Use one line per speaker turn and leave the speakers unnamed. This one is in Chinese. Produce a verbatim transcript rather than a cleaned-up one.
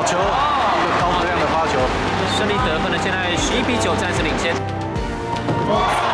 球，一个高质量的发球，
顺利得分了，现在十一比九暂时领先。